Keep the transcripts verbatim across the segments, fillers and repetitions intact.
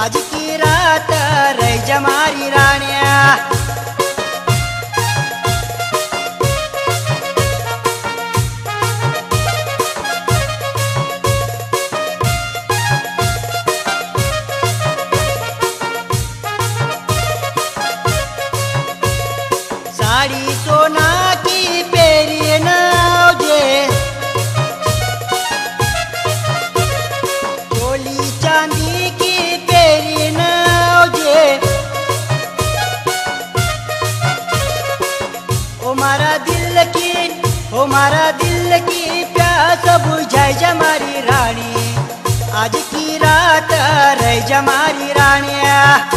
आज की रात रह जमारी रानिया। साड़ी सोना की पेरी नावजे, चोली चांदी की पेरी नावजे। ओ मारा दिल की, ओ मारा दिल की प्यास बुझाई जमारी रानी। आज की रात रह जमारी रानिया।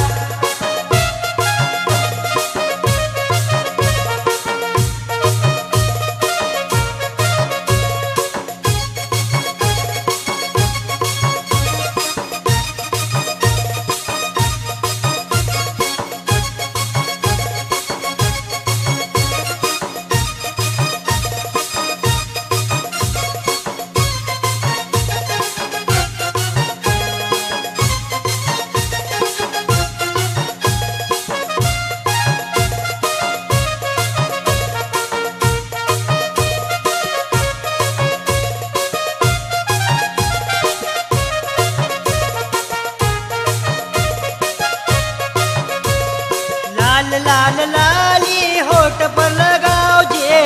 लाल लाल लाली होठ पर लगाओ जे,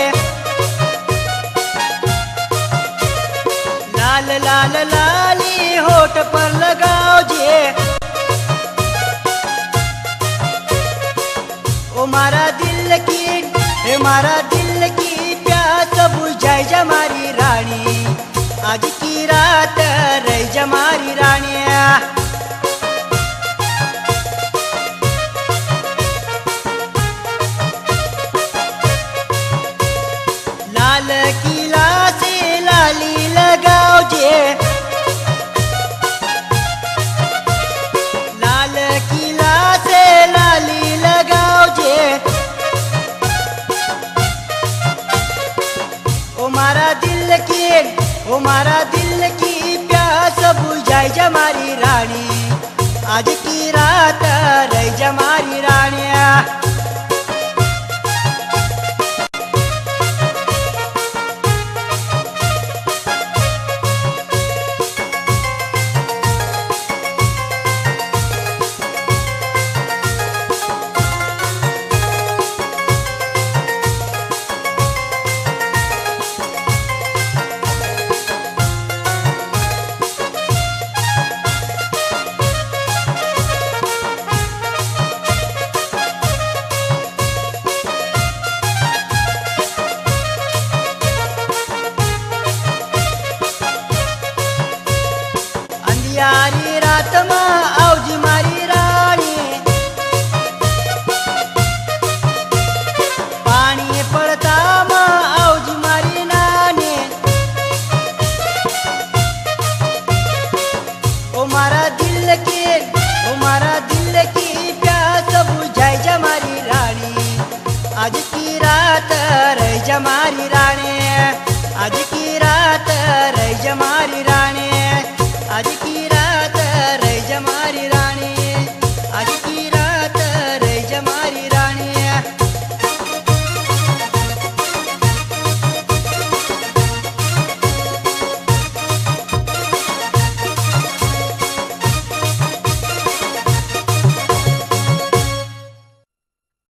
लाल लाल लाली होठ पर लगाओ जे। ओ मारा दिल की, हे मारा दिल की प्यास बुझाई जमारी रानी। आज की रात रह जमारी रानिया। लाल किला से लाली लगाओ जे, लाल किला से लाली लगाओ जे। ओ मारा दिल की, ओ मारा दिल की प्यास बुझाई जमारी रानी। आज की रात रह जमारी रानिया। अंधियारी रात में आवजी